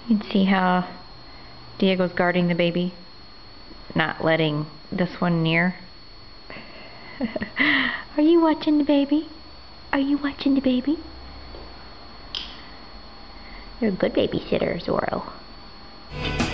You can see how Diego's guarding the baby, not letting this one near. Are you watching the baby? Are you watching the baby? You're a good babysitter, Zorro.